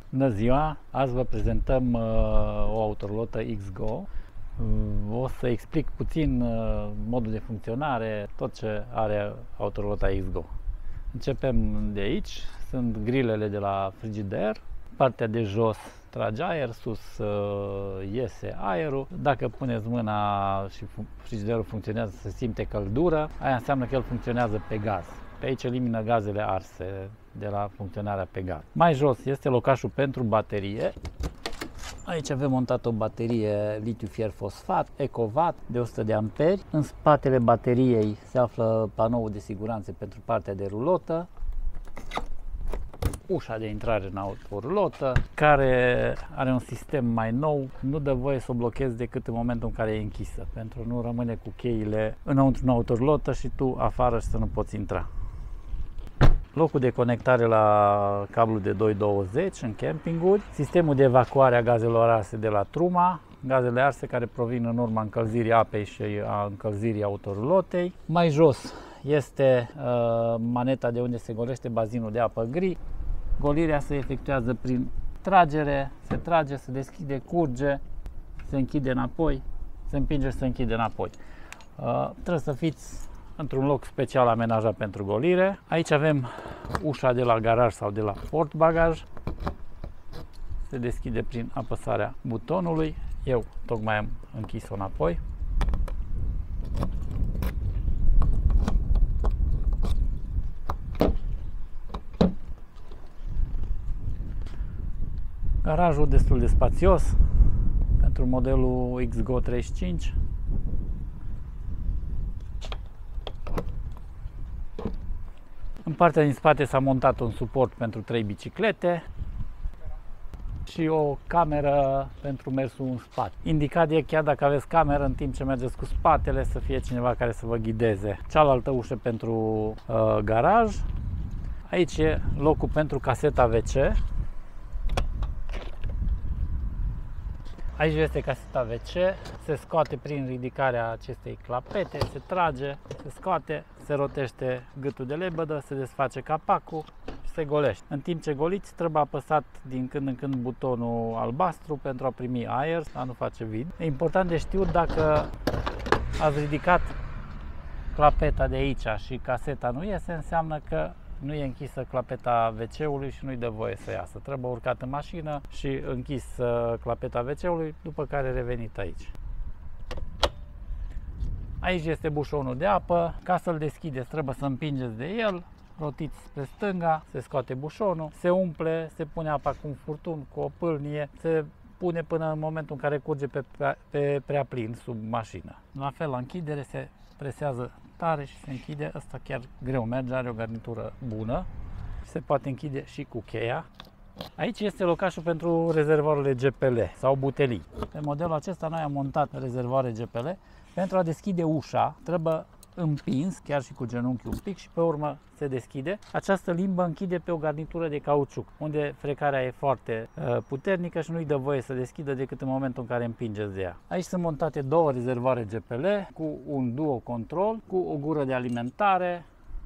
Bună ziua! Azi vă prezentăm o autorulotă XGO. O să explic puțin modul de funcționare, tot ce are autorulota XGO. Începem de aici, sunt grilele de la frigider. Partea de jos trage aer, sus iese aerul. Dacă puneți mâna și frigiderul funcționează, se simte căldură, aia înseamnă că el funcționează pe gaz. Pe aici elimină gazele arse de la funcționarea pe gaz. Mai jos este locașul pentru baterie. Aici avem montat o baterie litiu-fier fosfat, EcoVatt de 100 de amperi. În spatele bateriei se află panoul de siguranță pentru partea de rulotă. Ușa de intrare în autorulotă, care are un sistem mai nou, nu dă voie să o blochezi decât în momentul în care e închisă, pentru nu rămâne cu cheile înăuntru în autorulotă și tu afară și să nu poți intra. Locul de conectare la cablul de 220 în campinguri, sistemul de evacuare a gazelor arse de la truma, gazele arse care provin în urma încălzirii apei și a încălzirii autorulotei. Mai jos este maneta de unde se golește bazinul de apă gri. Golirea se efectuează prin tragere, se trage, se deschide, curge, se închide înapoi, se împinge și se închide înapoi. Trebuie să fiți într-un loc special amenajat pentru golire. Aici avem ușa de la garaj sau de la portbagaj. Se deschide prin apăsarea butonului. Eu tocmai am închis-o înapoi. Garajul destul de spațios pentru modelul XGO 35. În partea din spate s-a montat un suport pentru 3 biciclete și o cameră pentru mersul în spate. Indicat e chiar dacă aveți cameră în timp ce mergeți cu spatele să fie cineva care să vă ghideze. Cealaltă ușă pentru garaj. Aici e locul pentru caseta WC. Aici este caseta WC, se scoate prin ridicarea acestei clapete, se trage, se scoate, se rotește gâtul de lebădă, se desface capacul și se golește. În timp ce goliți, trebuie apăsat din când în când butonul albastru pentru a primi aer, a nu face vid. E important de știut dacă ați ridicat clapeta de aici și caseta nu iese, înseamnă că nu e închisă clapeta WC-ului și nu-i dă voie să iasă. Trebuie urcat în mașină și închis clapeta WC-ului, după care revenit aici. Aici este bușonul de apă. Ca să-l deschideți, trebuie să împingeți de el, rotiți spre stânga, se scoate bușonul, se umple, se pune apa cu un furtun, cu o pâlnie, se pune până în momentul în care curge pe prea plin sub mașină. La fel, la închidere se presează tare și se închide. Asta chiar greu merge, are o garnitură bună. Se poate închide și cu cheia. Aici este locașul pentru rezervoarele GPL sau butelii. Pe modelul acesta noi am montat rezervoare GPL. Pentru a deschide ușa trebuie împins, chiar și cu genunchiul un pic, și pe urmă se deschide. Această limbă închide pe o garnitură de cauciuc, unde frecarea e foarte puternică și nu-i dă voie să deschidă decât în momentul în care împingeți de ea. Aici sunt montate două rezervoare GPL cu un duo control, cu o gură de alimentare.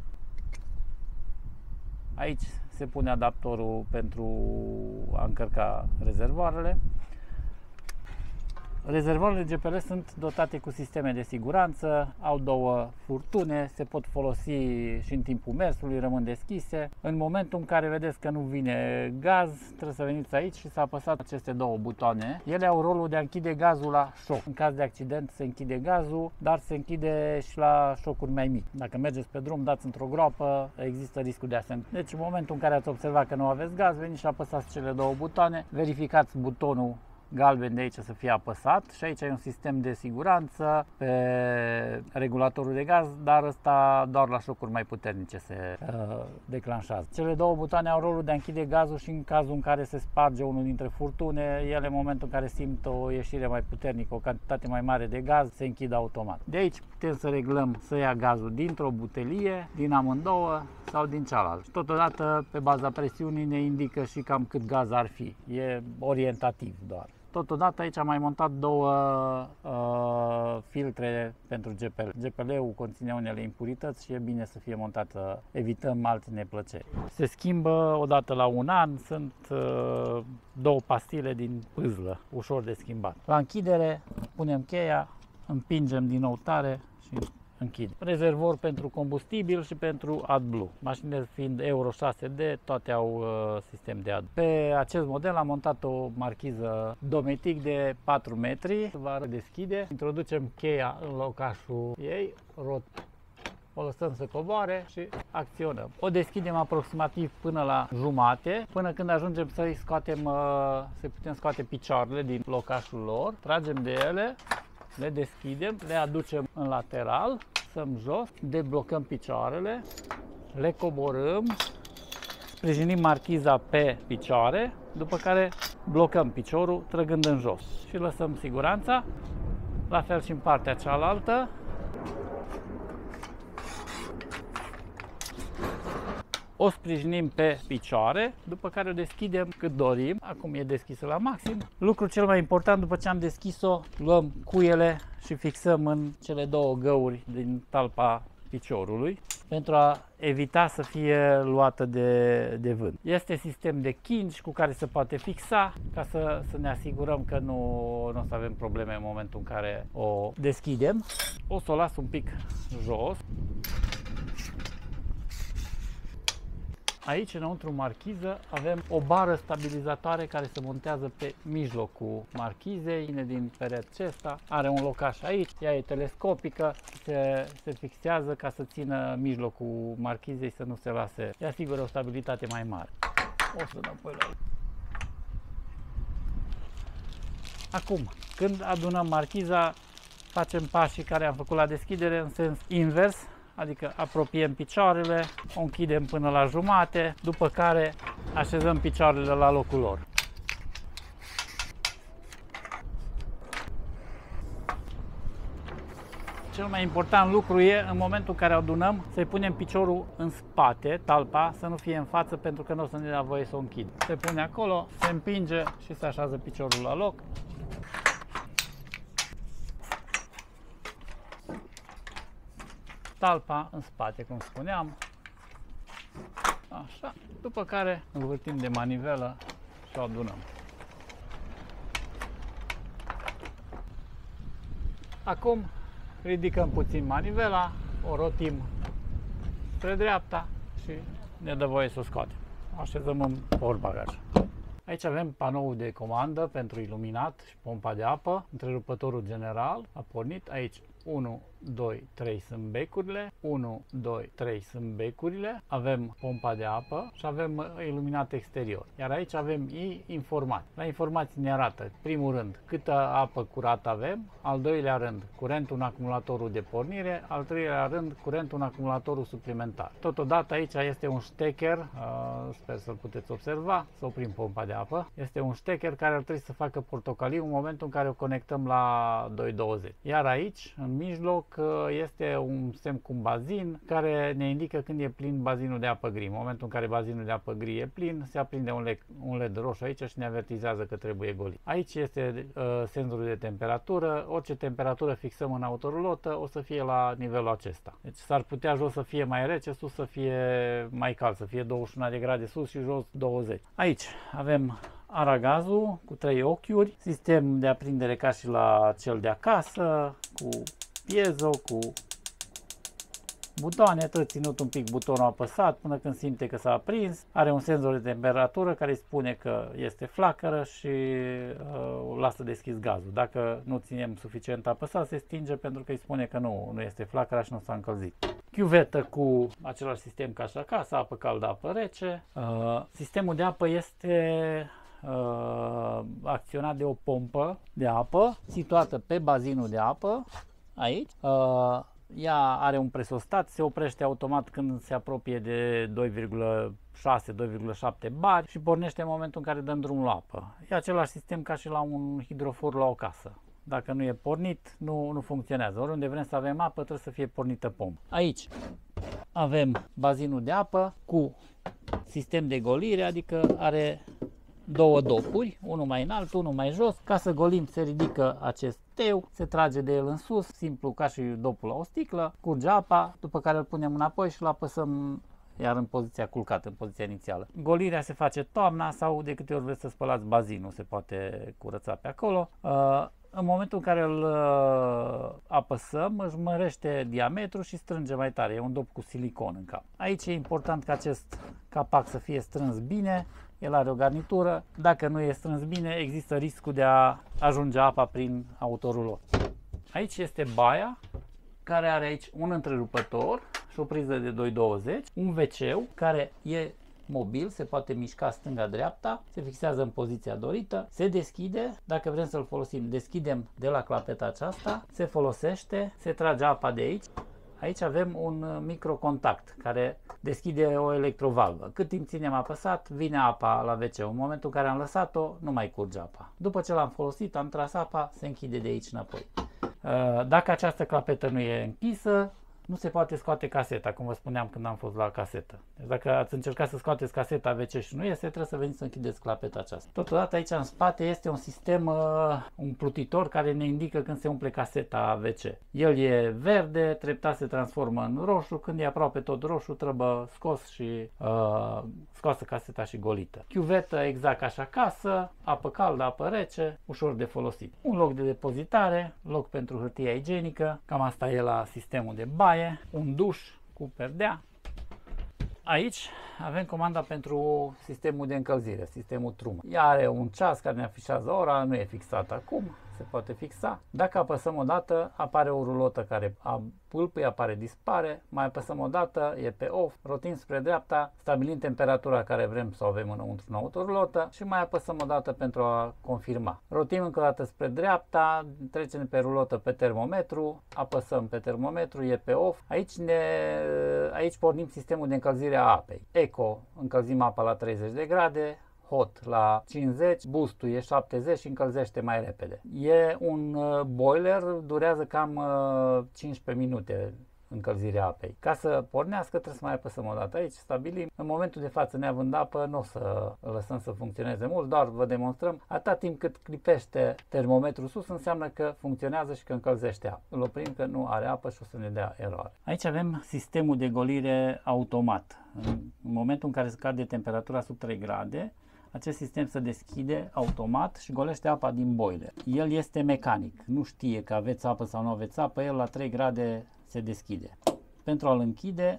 Aici se pune adaptorul pentru a încărca rezervoarele. Rezervoarele GPL sunt dotate cu sisteme de siguranță, au două furtune, se pot folosi și în timpul mersului, rămân deschise. În momentul în care vedeți că nu vine gaz, trebuie să veniți aici și să apăsați aceste două butoane. Ele au rolul de a închide gazul la șoc. În caz de accident se închide gazul, dar se închide și la șocuri mai mici. Dacă mergeți pe drum, dați într-o groapă, există riscul de asemenea. Deci în momentul în care ați observat că nu aveți gaz, veniți și apăsați cele două butoane, verificați butonul galben de aici să fie apăsat și aici e un sistem de siguranță pe regulatorul de gaz, dar ăsta doar la șocuri mai puternice se declanșează. Cele două butoane au rolul de a închide gazul și în cazul în care se sparge unul dintre furtune, ele în momentul în care simt o ieșire mai puternică, o cantitate mai mare de gaz, se închid automat. De aici putem să reglăm să ia gazul dintr-o butelie, din amândouă sau din cealaltă. Totodată, pe baza presiunii ne indică și cam cât gaz ar fi. E orientativ doar. Totodată aici am mai montat două filtre pentru GPL. GPL-ul conține unele impurități și e bine să fie montat, să evităm alte neplăceri. Se schimbă odată la un an, sunt două pastile din pâzlă, ușor de schimbat. La închidere punem cheia, împingem din nou tare și închid. Rezervor pentru combustibil și pentru AdBlue. Mașinile fiind Euro 6D, toate au sistem de AdBlue. Pe acest model am montat o marchiză Dometic de 4 metri. Va deschide. Introducem cheia în locașul ei, o lăsăm să coboare și acționăm. O deschidem aproximativ până la jumate, până când ajungem să-i scoatem, să putem scoate picioarele din locașul lor. Tragem de ele, le deschidem, le aducem în lateral, stăm jos, deblocăm picioarele, le coborâm, sprijinim marchiza pe picioare, după care blocăm piciorul trăgând în jos și lăsăm siguranța, la fel și în partea cealaltă. O sprijinim pe picioare, după care o deschidem cât dorim. Acum e deschisă la maxim. Lucrul cel mai important, după ce am deschis-o, luăm cuiele și fixăm în cele două găuri din talpa piciorului pentru a evita să fie luată de vânt. Este sistem de chingi cu care se poate fixa ca să ne asigurăm că nu o să avem probleme în momentul în care o deschidem. O să o las un pic jos. Aici, înăuntru marchiză, avem o bară stabilizatoare care se montează pe mijlocul marchizei, vine din peretul acesta, are un locaș aici, ea e telescopică, se fixează ca să țină mijlocul marchizei să nu se lase, îi asigură o stabilitate mai mare. O să dăm apoi la... Acum, când adunăm marchiza, facem pașii care am făcut la deschidere în sens invers. Adică apropiem picioarele, o închidem până la jumate, după care așezăm picioarele la locul lor. Cel mai important lucru e, în momentul în care adunăm, să-i punem piciorul în spate, talpa, să nu fie în față, pentru că nu o să ne dea voie să o închid. Se pune acolo, se împinge și se așează piciorul la loc. Talpa în spate, cum spuneam. Așa. După care învârtim de manivelă și o adunăm. Acum ridicăm puțin manivela, o rotim spre dreapta și ne dă voie să o scoatem. Așezăm în portbagaj. Aici avem panoul de comandă pentru iluminat și pompa de apă. Întrerupătorul general a pornit. Aici 1, 2, 3 sunt becurile, 1, 2, 3 sunt becurile, avem pompa de apă și avem iluminat exterior. Iar aici avem informații. La informații ne arată, primul rând, câtă apă curată avem, al doilea rând, curentul în acumulatorul de pornire, al treilea rând, curentul în acumulatorul suplimentar. Totodată aici este un ștecher, sper să-l puteți observa, să oprim pompa de apă. Este un ștecher care ar trebui să facă portocaliu în momentul în care o conectăm la 220. Iar aici, în mijloc, este un semn cu un bazin care ne indică când e plin bazinul de apă gri. În momentul în care bazinul de apă gri e plin, se aprinde un LED roșu aici și ne avertizează că trebuie golit. Aici este senzorul de temperatură. Orice temperatură fixăm în autorulotă o să fie la nivelul acesta. Deci s-ar putea jos să fie mai rece, sus să fie mai cald, să fie 21 de grade sus și jos 20. Aici avem aragazul cu 3 ochiuri, sistem de aprindere ca și la cel de acasă, cu piezo, cu butoane, trebuie ținut un pic butonul apăsat până când simte că s-a aprins. Are un senzor de temperatură care îi spune că este flacără și lasă deschis gazul. Dacă nu ținem suficient apăsat, se stinge pentru că îi spune că nu este flacără și nu s-a încălzit. Chiuvetă cu același sistem ca și acasă, apă caldă, apă rece. Sistemul de apă este acționat de o pompă de apă situată pe bazinul de apă, aici. Ea are un presostat, se oprește automat când se apropie de 2,6-2,7 bar și pornește în momentul în care dăm drumul la apă. E același sistem ca și la un hidrofor la o casă. Dacă nu e pornit, nu funcționează. Oriunde vrem să avem apă, trebuie să fie pornită pompă. Aici avem bazinul de apă cu sistem de golire, adică are două dopuri, unul mai înalt, unul mai jos. Ca să golim se ridică acest teu, se trage de el în sus, simplu ca și dopul la o sticlă, curge apa, după care îl punem înapoi și îl apăsăm iar în poziția culcată, în poziția inițială. Golirea se face toamna sau de câte ori vreți să spălați bazinul, se poate curăța pe acolo. În momentul în care îl apăsăm, își mărește diametrul și strânge mai tare. E un dop cu silicon în cap. Aici e important ca acest capac să fie strâns bine. El are o garnitură. Dacă nu e strâns bine, există riscul de a ajunge apa prin autorulor. Aici este baia, care are aici un întrerupător și o priză de 220, un WC care e mobil, se poate mișca stânga-dreapta, se fixează în poziția dorită, se deschide, dacă vrem să-l folosim, deschidem de la clapeta aceasta, se folosește, se trage apa de aici. Aici avem un microcontact care deschide o electrovalvă. Cât timp ținem apăsat, vine apa la WC. În momentul în care am lăsat-o, nu mai curge apa. După ce l-am folosit, am tras apa, se închide de aici înapoi. Dacă această clapetă nu e închisă, nu se poate scoate caseta, cum vă spuneam când am fost la casetă. Deci dacă ați încercat să scoateți caseta WC și nu iese, trebuie să veniți să închideți clapeta aceasta. Totodată aici în spate este un sistem, un plutitor care ne indică când se umple caseta WC. El e verde, treptat se transformă în roșu, când e aproape tot roșu trebuie scos și scoasă caseta și golită. Chiuvetă exact ca și acasă, apă caldă, apă rece, ușor de folosit. Un loc de depozitare, loc pentru hârtie igienică, cam asta e la sistemul de baie, un duș cu perdea. Aici avem comanda pentru sistemul de încălzire, sistemul Truma. Ea are un ceas care ne afișează ora, nu e fixat acum, se poate fixa. Dacă apăsăm o dată, apare o rulotă care pâlpâie, apare, dispare, mai apăsăm o dată, e pe off, rotim spre dreapta, stabilim temperatura care vrem să o avem înăuntru în autorulotă și mai apăsăm o dată pentru a confirma. Rotim încă o dată spre dreapta, trecem pe rulotă pe termometru, apăsăm pe termometru, e pe off. Aici pornim sistemul de încălzire a apei. Eco, încălzim apa la 30 de grade, hot la 50, boostul e 70 și încălzește mai repede. E un boiler, durează cam 15 minute încălzirea apei. Ca să pornească trebuie să mai apăsăm o dată aici, stabilim. În momentul de față, neavând apă, nu o să lăsăm să funcționeze mult, doar vă demonstrăm. Atâta timp cât clipește termometrul sus, înseamnă că funcționează și că încălzește apă. Îl oprim că nu are apă și o să ne dea eroare. Aici avem sistemul de golire automat. În momentul în care scade temperatura sub 3 grade, acest sistem se deschide automat și golește apa din boiler. El este mecanic, nu știe că aveți apă sau nu aveți apă, el la 3 grade se deschide. Pentru a-l închide,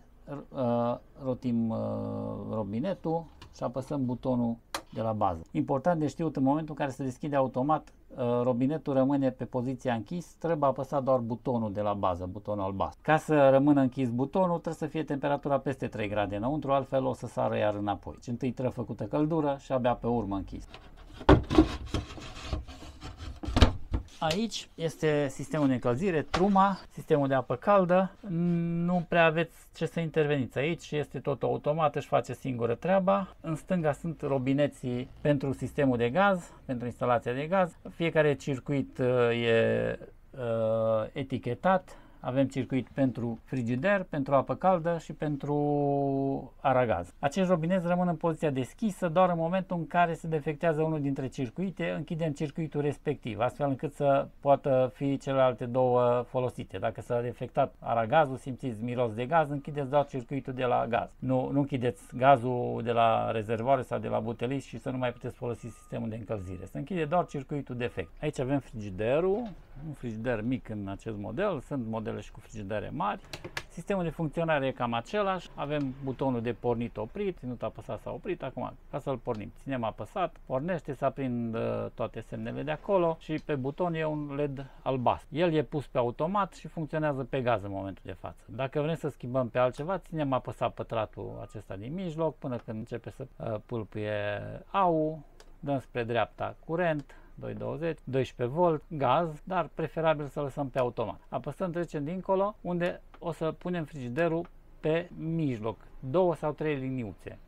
rotim robinetul și apăsăm butonul de la bază. Important de știut, în momentul în care se deschide automat, robinetul rămâne pe poziția închis, trebuie apăsat doar butonul de la bază, butonul albastru. Ca să rămână închis butonul, trebuie să fie temperatura peste 3 grade înăuntru, altfel o să sară iar înapoi. Deci întâi trebuie făcută căldură și abia pe urmă închis. Aici este sistemul de încălzire, Truma, sistemul de apă caldă. Nu prea aveți ce să interveniți aici, este tot automat, își face singură treaba. În stânga sunt robineții pentru sistemul de gaz, pentru instalația de gaz. Fiecare circuit e etichetat. Avem circuit pentru frigider, pentru apă caldă și pentru aragaz. Acești robineți rămân în poziția deschisă doar în momentul în care se defectează unul dintre circuite, închidem circuitul respectiv, astfel încât să poată fi celelalte două folosite. Dacă s-a defectat aragazul, simțiți miros de gaz, închideți doar circuitul de la gaz. Nu închideți gazul de la rezervoare sau de la buteliș și să nu mai puteți folosi sistemul de încălzire. Se închide doar circuitul defect. Aici avem frigiderul, un frigider mic în acest model, sunt modele și cu frigidere mari. Sistemul de funcționare e cam același. Avem butonul de pornit-oprit, ținut apăsat sau oprit. Acum, ca să-l pornim, ținem apăsat, pornește, se aprind toate semnele de acolo și pe buton e un LED albastru. El e pus pe automat și funcționează pe gaz în momentul de față. Dacă vrem să schimbăm pe altceva, ținem apăsat pătratul acesta din mijloc până când începe să pâlpâie AU, dăm spre dreapta curent, 220, 12 volt, gaz, dar preferabil să lăsăm pe automat. Apăsăm, trecem dincolo, unde o să punem frigiderul pe mijloc, 2 sau 3 liniuțe.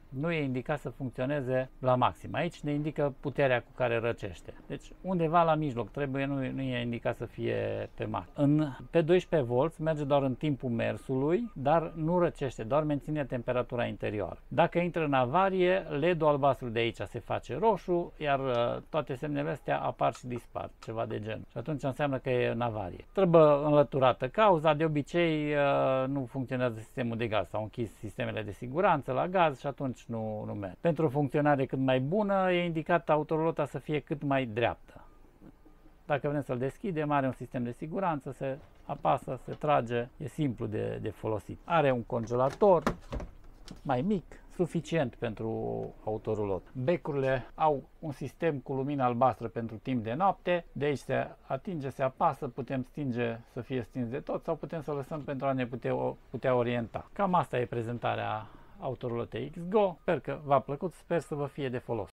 nu e indicat să funcționeze la maxim. Aici ne indică puterea cu care răcește. Deci undeva la mijloc, nu e indicat să fie pe maxim. Pe 12 V merge doar în timpul mersului, dar nu răcește, doar menține temperatura interioară. Dacă intră în avarie, LED-ul albastru de aici se face roșu, iar toate semnele astea apar și dispar, ceva de gen. Și atunci înseamnă că e în avarie. Trebuie înlăturată cauza, de obicei nu funcționează sistemul de gaz. S-au închis sistemele de siguranță la gaz și atunci nu merge. Pentru o funcționare cât mai bună, e indicat autorolota să fie cât mai dreaptă. Dacă vrem să-l deschidem, are un sistem de siguranță, se apasă, se trage, e simplu de folosit. Are un congelator mai mic, suficient pentru autorulot. Becurile au un sistem cu lumină albastră pentru timp de noapte, de aici se atinge, se apasă, putem stinge să fie stins de tot sau putem să lăsăm pentru a ne putea orienta. Cam asta e prezentarea autorulotei XGO. Sper că v-a plăcut, sper să vă fie de folos.